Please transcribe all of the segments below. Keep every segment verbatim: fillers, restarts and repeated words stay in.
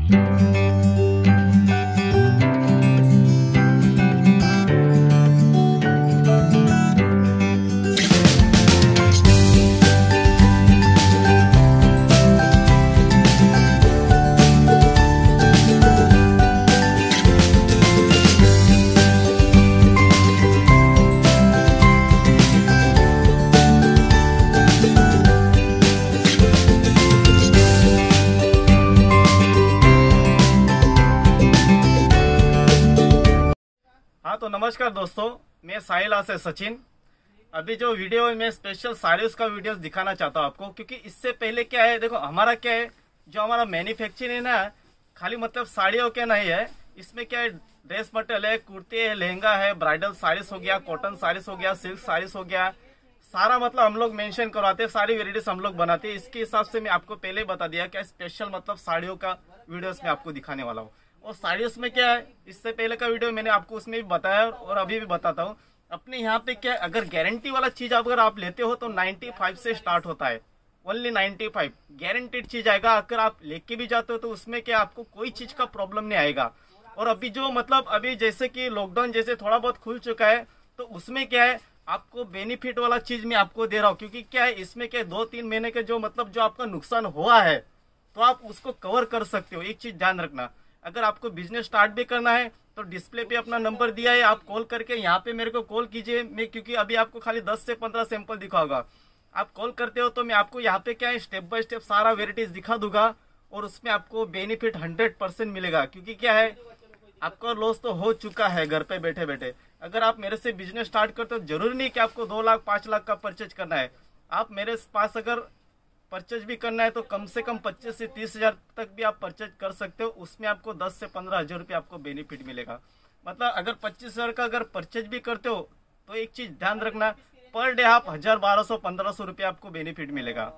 हाँ तो नमस्कार दोस्तों, मैं साहिला से सचिन। अभी जो वीडियो है मैं स्पेशल साड़ियों का वीडियो दिखाना चाहता हूँ आपको, क्योंकि इससे पहले क्या है, देखो हमारा क्या है, जो हमारा मैन्युफैक्चरिंग है ना, खाली मतलब साड़ियों के नहीं है, इसमें क्या है, ड्रेस मटेरियल है, कुर्ते है, लहंगा है, ब्राइडल साड़ीज हो गया, कॉटन साड़ीज हो गया, सिल्क साड़ीज हो गया, सारा मतलब हम लोग मेंशन करवाते हैं, सारी वेराइटीज हम लोग बनाते हैं। इसके हिसाब से मैं आपको पहले बता दिया क्या स्पेशल मतलब साड़ियों का वीडियोस में आपको दिखाने वाला हूँ। और साड़ियों में क्या है, इससे पहले का वीडियो मैंने आपको उसमें भी बताया और अभी भी बताता हूँ। अपने यहाँ पे क्या है, अगर गारंटी वाला चीज अगर आप लेते हो तो पचानवे से स्टार्ट होता है, ओनली पचानवे गारंटेड चीज आएगा। अगर आप लेके भी जाते हो तो उसमें क्या आपको कोई चीज का प्रॉब्लम नहीं आएगा। और अभी जो मतलब अभी जैसे कि लॉकडाउन जैसे थोड़ा बहुत खुल चुका है, तो उसमें क्या है आपको बेनिफिट वाला चीज मैं आपको दे रहा हूँ, क्योंकि क्या है इसमें क्या दो तीन महीने के जो मतलब जो आपका नुकसान हुआ है तो आप उसको कवर कर सकते हो। एक चीज ध्यान रखना, अगर आपको बिजनेस स्टार्ट भी करना है तो डिस्प्ले पे अपना नंबर दिया है, आप कॉल करके यहाँ पे मेरे को कॉल कीजिए। मैं क्योंकि अभी आपको खाली दस से पंद्रह सैंपल दिखाऊंगा, आप कॉल करते हो तो मैं आपको यहाँ पे क्या है स्टेप बाय स्टेप सारा वेराइटीज दिखा दूंगा और उसमें आपको बेनिफिट हंड्रेड परसेंट मिलेगा। क्योंकि क्या है आपका लॉस तो हो चुका है घर पे बैठे बैठे। अगर आप मेरे से बिजनेस स्टार्ट करते हो, जरूरी नहीं कि आपको दो लाख पांच लाख का परचेज करना है। आप मेरे पास अगर परचेज भी करना है तो कम से कम पच्चीस से तीस हजार तक भी आप परचेज कर सकते हो। उसमें आपको दस से पंद्रह हजार रुपये आपको बेनिफिट मिलेगा। मतलब अगर पच्चीस हजार का अगर परचेज भी करते हो तो एक चीज ध्यान रखना, पर डे आप हजार बारह सौ पंद्रह सौ रुपये आपको बेनिफिट मिलेगा।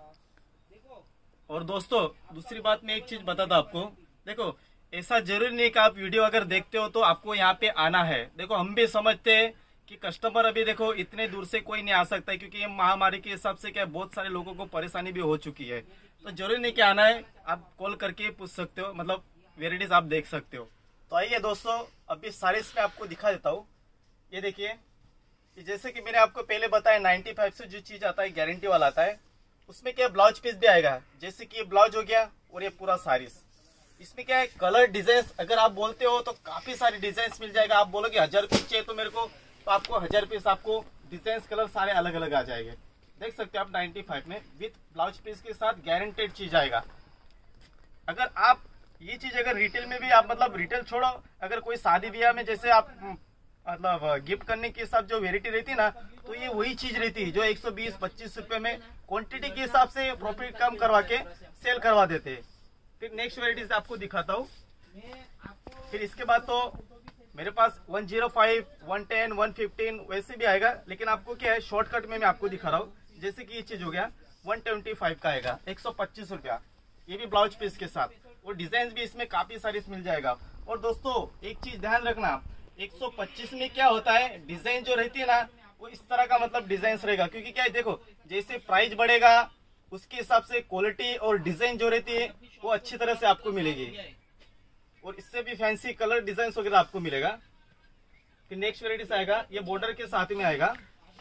और दोस्तों दूसरी बात मैं एक चीज बताता आपको, देखो ऐसा जरूरी नहीं कि आप वीडियो अगर देखते हो तो आपको यहाँ पे आना है। देखो हम भी समझते हैं कि कस्टमर अभी देखो इतने दूर से कोई नहीं आ सकता है, क्योंकि ये महामारी के हिसाब से क्या बहुत सारे लोगों को परेशानी भी हो चुकी है। तो जरूरी नहीं कि आना है, आप कॉल करके पूछ सकते हो, मतलब वेराइटीज आप देख सकते हो। तो आइए दोस्तों अभी साड़ीज में आपको दिखा देता हूँ। ये देखिए, जैसे कि मैंने आपको पहले बताया नाइन्टी फाइव से जो चीज आता है गारंटी वाला आता है, उसमें क्या ब्लाउज पीस भी आएगा। जैसे कि ये ब्लाउज हो गया और ये पूरा साड़ीज। इसमें क्या है कलर डिजाइन, अगर आप बोलते हो तो काफी सारे डिजाइन मिल जाएगा। आप बोलोगे हजार पीस चाहिए तो मेरे को, तो आपको हजार पीस आपको डिजाइन कलर सारे अलग अलग आ जाएंगे। देख सकते हो आप पचानवे में विथ ब्लाउज पीस के साथ गारंटेड चीज आएगा। अगर आप ये चीज अगर रिटेल में भी आप मतलब रिटेल छोड़ो, अगर कोई शादी ब्याह में जैसे आप मतलब गिफ्ट करने के हिसाब जो वेरायटी रहती है ना, तो ये वही चीज रहती है जो एक सौ बीस पच्चीस रुपए में क्वांटिटी के हिसाब से प्रॉफिट कम करवा के सेल करवा देते हैं। फिर नेक्स्ट वेराइटीज आपको दिखाता हूँ। फिर इसके बाद तो मेरे पास एक सौ पाँच, एक सौ दस, एक सौ पंद्रह वैसे भी आएगा, लेकिन आपको क्या है शॉर्टकट में मैं आपको दिखा रहा हूँ। जैसे कि ये चीज हो गया एक सौ पच्चीस का आएगा, एक सौ पच्चीस रुपया, ये भी ब्लाउज पीस के साथ, और डिजाइन भी इसमें काफी सारी मिल जाएगा। और दोस्तों एक चीज ध्यान रखना, एक सौ पच्चीस में क्या होता है डिजाइन जो रहती है ना, वो इस तरह का मतलब डिजाइन रहेगा। क्योंकि क्या है देखो, जैसे प्राइस बढ़ेगा उसके हिसाब से क्वालिटी और डिजाइन जो रहती है वो अच्छी तरह से आपको मिलेगी, और इससे भी फैंसी कलर डिजाइन वगैरह आपको मिलेगा। फिर नेक्स्ट वेराइटीज आएगा, ये बॉर्डर के साथ में आएगा।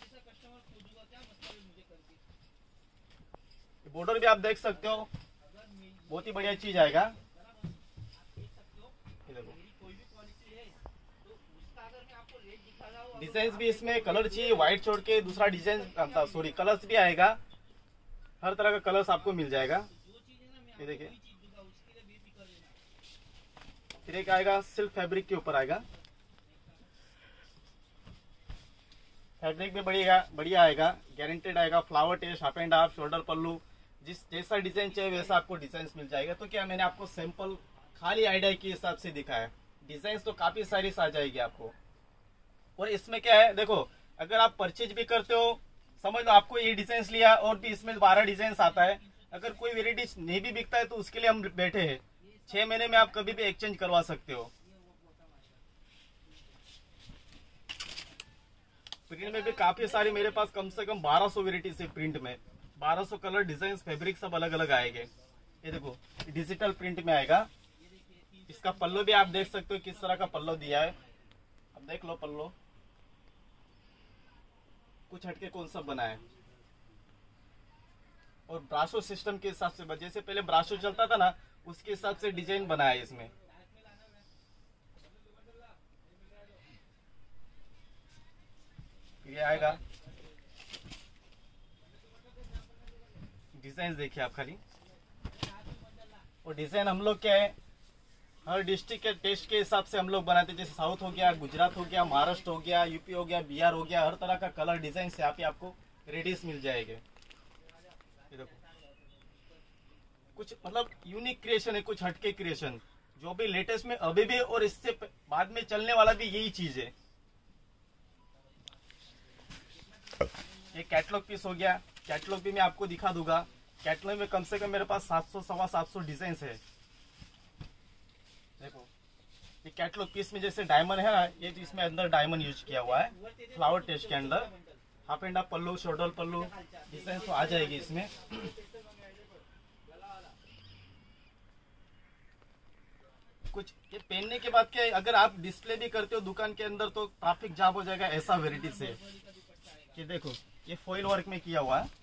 बॉर्डर भी आप देख सकते हो, बहुत ही बढ़िया चीज आएगा। डिजाइन भी इसमें कलर चाहिए व्हाइट छोड़ के दूसरा डिजाइन सॉरी कलर्स भी आएगा, हर तरह का कलर्स आपको मिल जाएगा। ये देखिए, फिर एक आएगा सिल्क फैब्रिक के ऊपर आएगा, फैब्रिक भी बढ़िया बढ़िया आएगा, गारंटेड आएगा। Flower test, half and half, shoulder pallu, जिस जैसा डिजाइन चाहिए वैसा आपको डिजाइन मिल जाएगा। तो क्या मैंने आपको सैंपल खाली आइडिया के हिसाब से दिखाया, डिजाइन तो काफी सारी आ जाएगी आपको। और इसमें क्या है देखो, अगर आप परचेज भी करते हो, समझ लो आपको ये डिजाइन लिया और भी इसमें बारह डिजाइन आता है, अगर कोई वेराइटी नहीं भी बिकता है तो उसके लिए हम बैठे हैं, छह महीने में आप कभी भी एक्सचेंज करवा सकते हो। प्रिंट में भी काफी सारी मेरे पास कम से कम बारह सौ वेराइटी है प्रिंट में, बारह सौ कलर डिजाइन फैब्रिक सब अलग अलग आएंगे। ये देखो डिजिटल प्रिंट में आएगा, इसका पल्लू भी आप देख सकते हो किस तरह का पल्लू दिया है। अब देख लो पल्लू कुछ हटके कौन सा बना है। और ब्राशो सिस्टम के हिसाब से, जैसे पहले ब्राशो चलता था ना, उसके हिसाब से डिजाइन बनाया है इसमें। ये आएगा डिजाइन, देखिए आप खाली। और डिजाइन हम लोग क्या है, हर डिस्ट्रिक्ट के टेस्ट के हिसाब से हम लोग बनाते हैं। जैसे साउथ हो गया, गुजरात हो गया, महाराष्ट्र हो गया, यूपी हो गया, बिहार हो गया, हर तरह का कलर डिजाइन से यहाँ पे आपको रेडीज मिल जाएंगे। ये देखो कुछ मतलब यूनिक क्रिएशन है, कुछ हटके क्रिएशन, जो भी लेटेस्ट में अभी भी और इससे बाद में चलने वाला भी यही चीज है। ये कैटलॉग पीस हो गया, कैटलॉग भी मैं आपको दिखा दूंगा। कैटलॉग में कम से कम मेरे पास सात सौ सवा सात सौ डिजाइन है। देखो ये कैटलॉग पीस में जैसे डायमंड है ना, ये तो इसमें अंदर डायमंड यूज किया हुआ है फ्लावर टेस्ट के अंदर। Half and half pallu, shoulder pallu design तो आ जाएगी इसमें। कुछ ये पहनने के बाद क्या है, अगर आप डिस्प्ले भी करते हो दुकान के अंदर तो ट्रैफिक जाम हो जाएगा, ऐसा वेराइटी से। ये देखो ये फॉइल वर्क में किया हुआ है।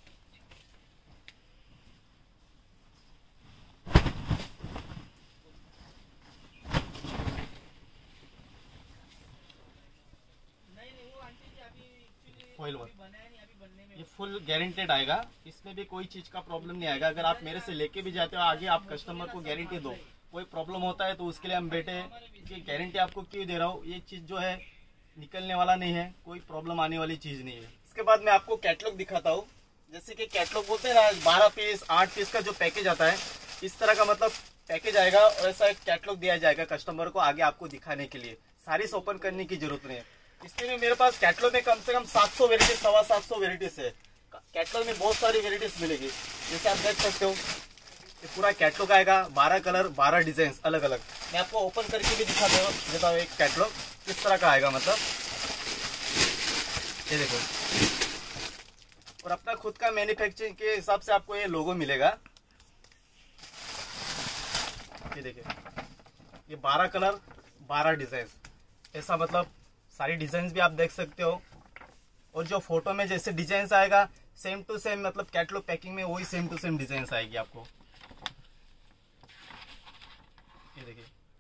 फॉइल वर्क ये फुल गारंटेड आएगा, इसमें भी कोई चीज का प्रॉब्लम नहीं आएगा। अगर आप मेरे से लेके भी जाते हो आगे, आप कस्टमर को गारंटी दो, कोई प्रॉब्लम होता है तो उसके लिए हम बैठे कि गारंटी आपको क्यों दे रहा हूँ। ये चीज जो है निकलने वाला नहीं है, कोई प्रॉब्लम आने वाली चीज नहीं है। इसके बाद मैं आपको कैटलॉग दिखाता हूँ। जैसे कि कैटलॉग बोलते हैं ना, बारह पीस आठ पीस का जो पैकेज आता है, इस तरह का मतलब पैकेज आएगा और ऐसा कैटलॉग दिया जाएगा कस्टमर को आगे आपको दिखाने के लिए। सारी ओपन करने की जरूरत नहीं है। इसमें भी मेरे पास कैटलॉग में कम से कम सात सौ वेराइटीज, सवा सात सौ वेराइटीज है। कैटलॉग में बहुत सारी वेराइटीज मिलेगी। जैसे आप देख सकते हो ये पूरा कैटलॉग आएगा, बारह कलर बारह डिजाइन अलग अलग। मैं आपको ओपन करके भी दिखा देता हूँ एक कैटलॉग किस तरह का आएगा। मतलब ये देखो, और अपना खुद का मैन्युफैक्चरिंग के हिसाब से आपको ये लोगो मिलेगा। ये देखिए ये बारह कलर बारह डिजाइन, ऐसा मतलब सारी डिजाइन भी आप देख सकते हो। और जो फोटो में जैसे डिजाइन आएगा सेम टू सेम, मतलब कैटलॉग पैकिंग में वही सेम टू सेम डिजाइन आएगी आपको। ये देखिए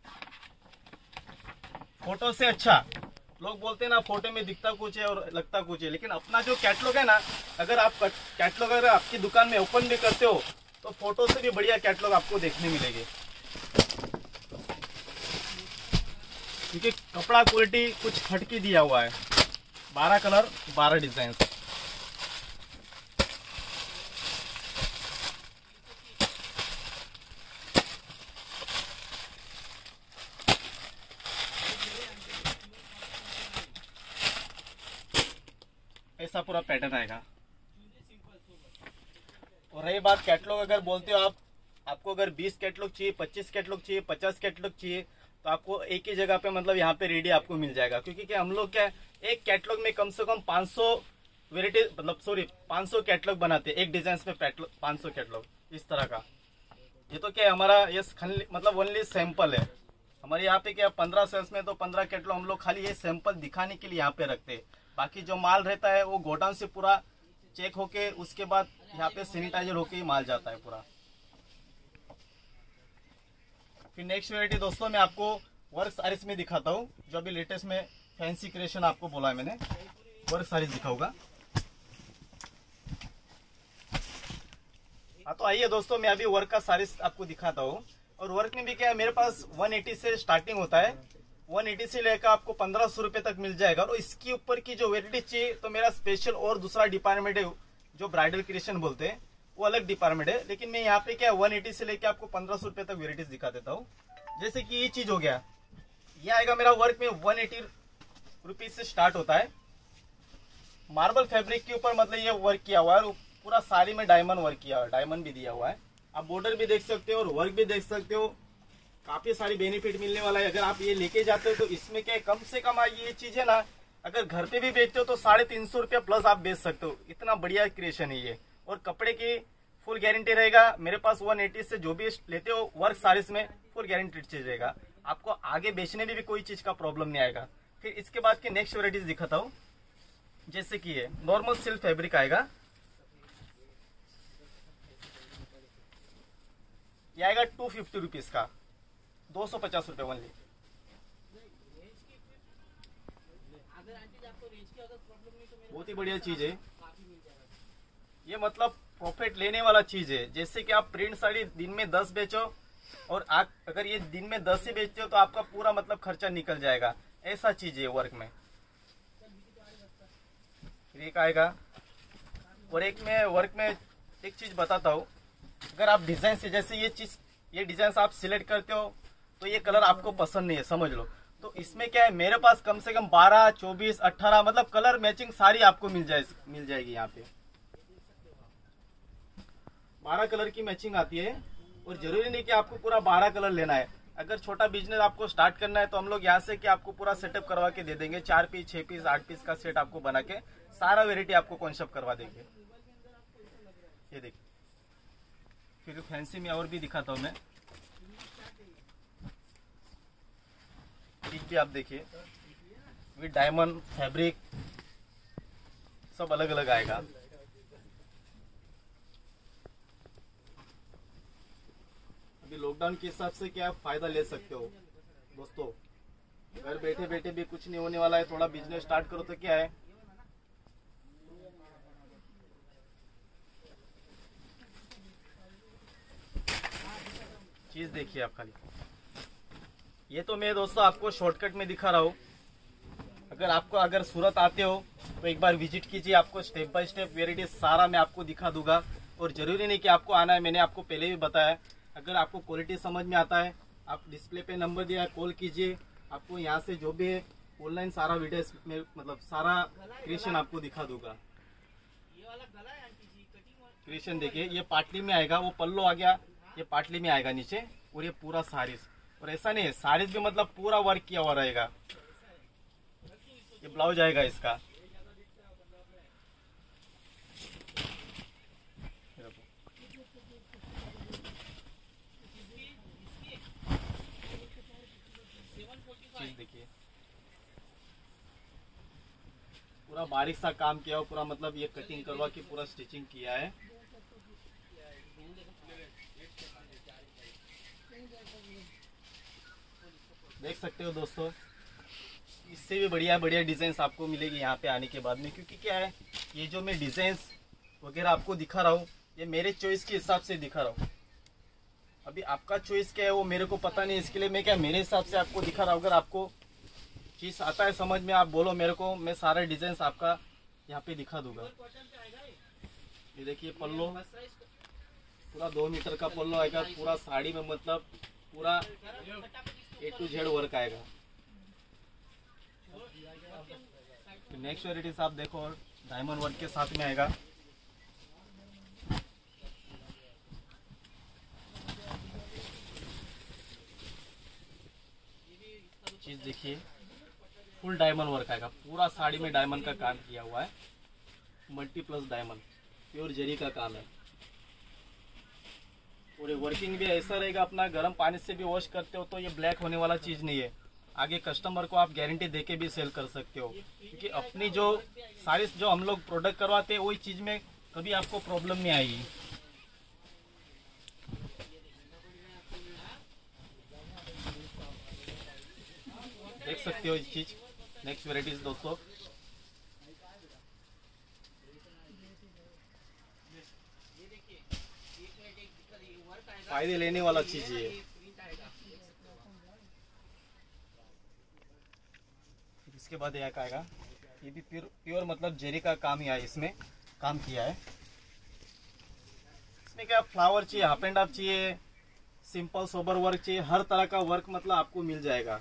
फोटो से अच्छा, लोग बोलते हैं ना फोटो में दिखता कुछ है और लगता कुछ है, लेकिन अपना जो कैटलॉग है ना, अगर आप कैटलॉग अगर आपकी दुकान में ओपन भी करते हो तो फोटो से भी बढ़िया कैटलॉग आपको देखने मिलेगी। क्योंकि कपड़ा क्वालिटी कुछ हटके दिया हुआ है। बारह कलर बारह डिजाइन। ऐसा पूरा पैटर्न आएगा। और रही बात कैटलॉग, अगर बोलते हो आप, आपको अगर बीस कैटलॉग चाहिए, पच्चीस कैटलॉग चाहिए, पचास कैटलॉग चाहिए, तो आपको एक ही जगह पे मतलब यहाँ पे रेडी आपको मिल जाएगा। क्योंकि क्या हम लोग क्या है, एक कैटलॉग में कम से कम पाँच सौ वेराइटी, मतलब सॉरी पाँच सौ कैटलॉग बनाते हैं एक डिजाइन में। पाँच सौ कैटलॉग इस तरह का। ये तो क्या है हमारा, ये मतलब ओनली सैंपल है हमारे यहाँ पे। क्या पंद्रह सेल्स में तो पंद्रह कैटलॉग हम लोग खाली ये सैंपल दिखाने के लिए यहाँ पे रखते हैं। बाकी जो माल रहता है वो गोडाउन से पूरा चेक होके उसके बाद यहाँ पे सैनिटाइजर होके ही माल जाता है पूरा। फिर नेक्स्ट वेराइटी दोस्तों मैं आपको वर्क सारीज में दिखाता हूँ, जो अभी लेटेस्ट में फैंसी क्रिएशन आपको बोला है मैंने, वर्क सारीज दिखाऊंगा। हाँ तो आइए दोस्तों, मैं अभी वर्क का सारीज आपको दिखाता हूँ। और वर्क में भी क्या है, मेरे पास एक सौ अस्सी से स्टार्टिंग होता है। एक सौ अस्सी से लेकर आपको पंद्रह सौ रुपए तक मिल जाएगा। और इसके ऊपर की जो वेराइटी चाहिए तो मेरा स्पेशल और दूसरा डिपार्टमेंट है जो ब्राइडल क्रिएशन बोलते हैं, वो अलग डिपार्टमेंट है। लेकिन मैं यहाँ पे क्या एक सौ अस्सी से लेकर आपको पंद्रह सौ रुपए तक वेराइटीज दिखा देता हूँ। जैसे कि ये चीज हो गया, ये आएगा मेरा वर्क में एक सौ अस्सी रुपीज से स्टार्ट होता है। मार्बल फैब्रिक के ऊपर मतलब ये वर्क किया हुआ है, पूरा साड़ी में डायमंड वर्क किया हुआ है, डायमंड भी दिया हुआ है। आप बॉर्डर भी देख सकते हो और वर्क भी देख सकते हो। काफी सारी बेनिफिट मिलने वाला है अगर आप ये लेके जाते हो तो। इसमें क्या कम से कम ये चीज है ना, अगर घर पे भी बेचते हो तो साढ़े तीन सौ रुपया प्लस आप बेच सकते हो। इतना बढ़िया क्रिएशन है ये। और कपड़े की फुल गारंटी रहेगा मेरे पास। एक सौ अस्सी से जो भी लेते हो वर्क सारीज में फुल गारंटेड चीज रहेगा। आपको आगे बेचने में भी कोई चीज का प्रॉब्लम नहीं आएगा। फिर इसके बाद के नेक्स्ट वेराइटीज दिखाता हूँ। जैसे कि ये नॉर्मल सिल्क फैब्रिक आएगा, ये आएगा टू फिफ्टी रुपीज का, दो सौ पचास रुपए ओनली। बहुत ही बढ़िया चीज है ये, मतलब प्रॉफिट लेने वाला चीज है। जैसे कि आप प्रिंट साड़ी दिन में दस बेचो और आप अगर ये दिन में दस ही बेचते हो तो आपका पूरा मतलब खर्चा निकल जाएगा, ऐसा चीज है वर्क में। एक आएगा, और एक में वर्क में एक चीज बताता हूँ। अगर आप डिजाइन से, जैसे ये चीज ये डिजाइन आप सिलेक्ट करते हो तो ये कलर आपको पसंद नहीं है समझ लो, तो इसमें क्या है, मेरे पास कम से कम बारह, चौबीस, अठारह मतलब कलर मैचिंग सारी आपको मिल जाए मिल जाएगी। यहाँ पे बारह कलर की मैचिंग आती है, और जरूरी नहीं कि आपको पूरा बारह कलर लेना है। अगर छोटा बिजनेस आपको स्टार्ट करना है तो हम लोग यहाँ से कि आपको पूरा सेटअप करवा के दे देंगे, चार पीस, छह पीस, आठ पीस का सेट आपको बना के सारा वेरायटी आपको कॉन्सेप्ट करवा देंगे। ये देखिए, फिर फैंसी में और भी दिखाता हूँ मैं। ठीक भी आप देखिए, विद डायमंड फैब्रिक सब अलग अलग आएगा। अभी लॉकडाउन के हिसाब से क्या आप फायदा ले सकते हो दोस्तों, घर बैठे बैठे भी कुछ नहीं होने वाला है, थोड़ा बिजनेस स्टार्ट करो तो क्या है। चीज देखिए आप खाली, ये तो मैं दोस्तों आपको शॉर्टकट में दिखा रहा हूँ। अगर आपको अगर सूरत आते हो तो एक बार विजिट कीजिए, आपको स्टेप बाय स्टेप वेराइटी सारा मैं आपको दिखा दूंगा। और जरूरी नहीं कि आपको आना है, मैंने आपको पहले भी बताया। अगर आपको क्वालिटी समझ में आता है, आप डिस्प्ले पे नंबर दिया है, कॉल कीजिए, आपको यहाँ से जो भी है ऑनलाइन सारा वीडियो में मतलब सारा क्रिएशन आपको दिखा दूंगा। क्रिएशन देखिए, ये पाटली में आएगा, वो पल्लो आ गया, ये पाटली में आएगा नीचे, और ये पूरा साड़ीज। और ऐसा नहीं है, साड़ीज भी मतलब पूरा वर्क किया हुआ रहेगा। ये ब्लाउज आएगा इसका, चीज देखिए पूरा बारीक सा काम किया हुआ, पूरा मतलब ये कटिंग करवा के पूरा स्टिचिंग किया है। देख सकते हो दोस्तों, इससे भी बढ़िया बढ़िया डिजाइन्स आपको मिलेगी यहाँ पे आने के बाद में। क्योंकि क्या है, ये जो मैं डिजाइन्स वगैरह आपको दिखा रहा हूँ, ये मेरे चॉइस के हिसाब से दिखा रहा हूँ। अभी आपका चॉइस क्या है वो मेरे को पता नहीं, इसके लिए मैं क्या मेरे हिसाब से आपको दिखा रहा हूँ। अगर आपको चीज आता है समझ में, आप बोलो मेरे को, मैं सारे डिजाइन्स आपका यहाँ पे दिखा दूंगा। ये देखिए पल्लो, पूरा दो मीटर का पल्लो आएगा, पूरा साड़ी में मतलब पूरा ए टू जेड वर्क आएगा। नेक्स्ट वेराइटीज आप देखो, डायमंड वर्क के साथ में आएगा। चीज देखिए, फुल डायमंड वर्क आएगा, पूरा साड़ी में डायमंड का काम किया हुआ है, मल्टी प्लस डायमंड, प्योर जरी का काम है। और ये वर्किंग भी ऐसा रहेगा, अपना गर्म पानी से भी वॉश करते हो तो ये ब्लैक होने वाला चीज नहीं है। आगे कस्टमर को आप गारंटी देके भी सेल कर सकते हो, क्योंकि अपनी जो सारी जो हम लोग प्रोडक्ट करवाते हैं वही चीज में कभी आपको प्रॉब्लम नहीं आएगी। देख सकते हो इस चीज। नेक्स्ट वेराइटीज दोस्तों, फायदे लेने वाला चीज है। इसके बाद यह आएगा, ये भी प्योर प्योर मतलब जरी का काम ही है, इसमें काम किया है। इसमें क्या फ्लावर चाहिए, हाफ एंड हाफ चाहिए, सिंपल सोबर वर्क चाहिए, हर तरह का वर्क मतलब आपको मिल जाएगा।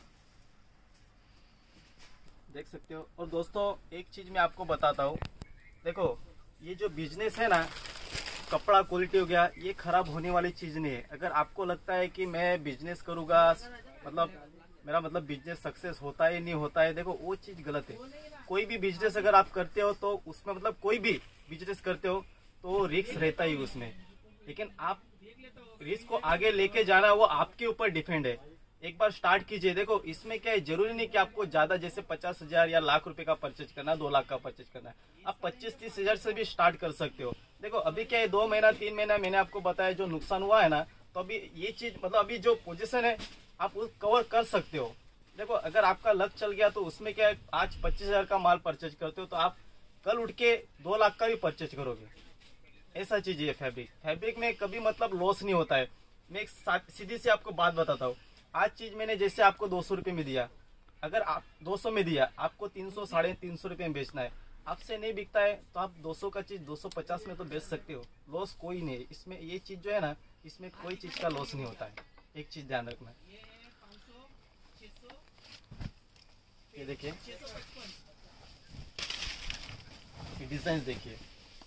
देख सकते हो। और दोस्तों एक चीज मैं आपको बताता हूँ, देखो ये जो बिजनेस है ना, कपड़ा क्वालिटी हो गया, ये खराब होने वाली चीज नहीं है। अगर आपको लगता है कि मैं बिजनेस करूंगा मतलब मेरा मतलब बिजनेस सक्सेस होता है नहीं होता है, देखो वो चीज गलत है। कोई भी बिजनेस अगर आप करते हो तो उसमें मतलब कोई भी बिजनेस करते हो तो रिस्क रहता ही उसमें, लेकिन आप रिस्क को आगे लेके जाना वो आपके ऊपर डिपेंड है। एक बार स्टार्ट कीजिए। देखो इसमें क्या है, जरूरी नहीं कि आपको ज्यादा जैसे पचास हजार या लाख रुपए का परचेज करना है, दो लाख का परचेज करना है, आप पच्चीस तीस हजार से भी स्टार्ट कर सकते हो। देखो अभी क्या है, दो महीना तीन महीना मैंने आपको बताया जो नुकसान हुआ है ना, तो अभी ये चीज मतलब अभी जो पोजीशन है आप उस कवर कर सकते हो। देखो अगर आपका लक चल गया तो उसमें क्या है, आज पच्चीस हजार का माल परचेज करते हो तो आप कल उठ के दो लाख का भी परचेज करोगे। ऐसा चीज है फैब्रिक। फैब्रिक में कभी मतलब लॉस नहीं होता है। मैं एक सीधी सी आपको बात बताता हूँ। आज चीज मैंने जैसे आपको दो सौ रुपये में दिया, अगर आप दो सौ में दिया, आपको तीन सौ साढ़े तीन सौ रुपये में बेचना है, आपसे नहीं बिकता है तो आप दो सौ का चीज दो सौ पचास में तो बेच सकते हो। लॉस कोई नहीं है इसमें। ये चीज जो है ना, इसमें कोई चीज का लॉस नहीं होता है। एक चीज ध्यान रखना। ये देखिए, ये डिजाइन देखिए,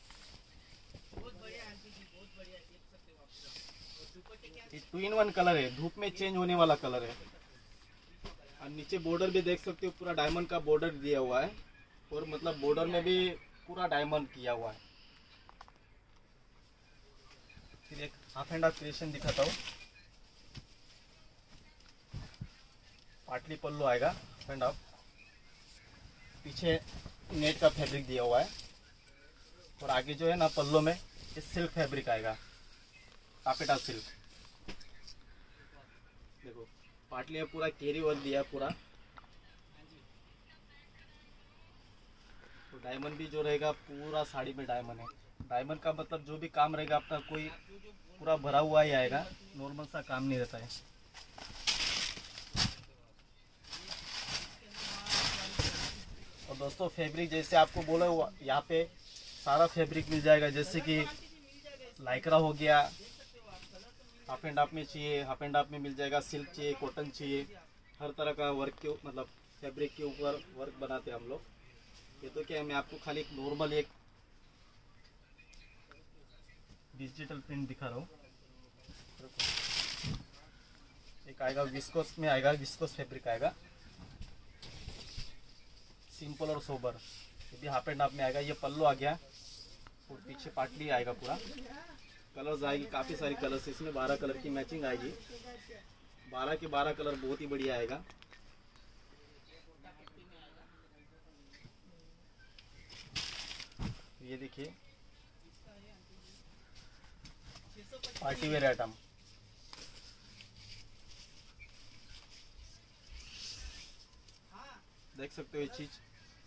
ये टू इन वन कलर है, धूप में चेंज होने वाला कलर है। और नीचे बॉर्डर भी देख सकते हो, पूरा डायमंड का बॉर्डर दिया हुआ है, और मतलब बॉर्डर में भी पूरा डायमंड किया हुआ है। फिर एक हाफ एंड हाफ क्रिएशन दिखाता हूँ। पाटली पल्लू आएगा हाफ एंड हाफ, पीछे नेट का फैब्रिक दिया हुआ है, और आगे जो है ना पल्लू में ये सिल्क फैब्रिक आएगा, टापेटा सिल्क। देखो पाटली में पूरा केरी वर्क दिया है पूरा, तो डायमंड भी जो रहेगा पूरा साड़ी में डायमंड है। डायमंड का मतलब जो भी काम रहेगा आपका कोई पूरा भरा हुआ ही आएगा, नॉर्मल सा काम नहीं रहता है। और दोस्तों फैब्रिक जैसे आपको बोला हुआ, यहाँ पे सारा फैब्रिक मिल जाएगा, जैसे कि लाइक्रा हो गया, हाफ एंड हाफ में चाहिए हाफ एंड हाफ में मिल जाएगा, सिल्क चाहिए, कॉटन चाहिए, हर तरह का वर्क के मतलब फैब्रिक के ऊपर वर्क बनाते हैं हम लोग। ये तो क्या है, मैं आपको खाली एक नॉर्मल एक डिजिटल प्रिंट दिखा रहा हूँ। एक आएगा विस्कोस में आएगा, विस्कोस फैब्रिक आएगा, सिंपल और सोबर, ये भी हाफ एंड हाफ में आएगा। ये पल्लू आ गया, और पीछे पाटली आएगा पूरा। कलर्स आएगी, काफी सारी कलर्स, इसमें बारह कलर की मैचिंग आएगी, बारह के बारह कलर बहुत ही बढ़िया आएगा। ये देखिए पार्टी वेयर आइटम, देख सकते हो ये चीज,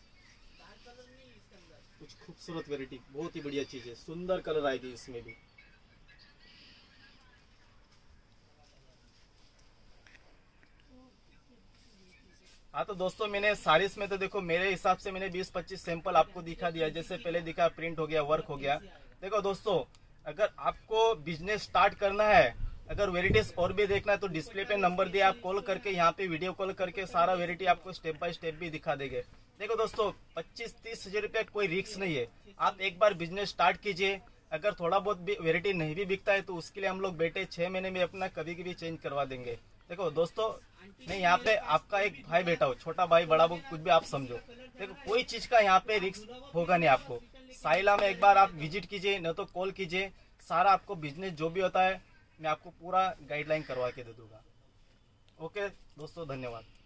कुछ खूबसूरत वेराइटी, बहुत ही बढ़िया चीज है, सुंदर कलर आएगी इसमें भी। हाँ तो दोस्तों मैंने साड़ीज में तो देखो मेरे हिसाब से मैंने बीस पच्चीस सैंपल आपको दिखा दिया। जैसे पहले दिखा प्रिंट हो गया, वर्क हो गया। देखो दोस्तों अगर आपको बिजनेस स्टार्ट करना है, अगर वेराइटीज और भी देखना है तो डिस्प्ले पे नंबर दिया, आप कॉल करके यहाँ पे वीडियो कॉल करके सारा वेराइटी आपको स्टेप बाय स्टेप भी दिखा देंगे। देखो दोस्तों पच्चीस तीस हजार रुपया कोई रिस्क नहीं है। आप एक बार बिजनेस स्टार्ट कीजिए, अगर थोड़ा बहुत भी वेराइटी नहीं भी बिकता है तो उसके लिए हम लोग बेटे छह महीने में अपना कभी कभी चेंज करवा देंगे। देखो दोस्तों मैं यहाँ पे आपका एक भाई बैठा हूँ, छोटा भाई बड़ा भाई कुछ भी आप समझो। देखो कोई चीज का यहाँ पे रिस्क होगा नहीं आपको। साइला में एक बार आप विजिट कीजिए, न तो कॉल कीजिए, सारा आपको बिजनेस जो भी होता है मैं आपको पूरा गाइडलाइन करवा के दे दूंगा। ओके दोस्तों, धन्यवाद।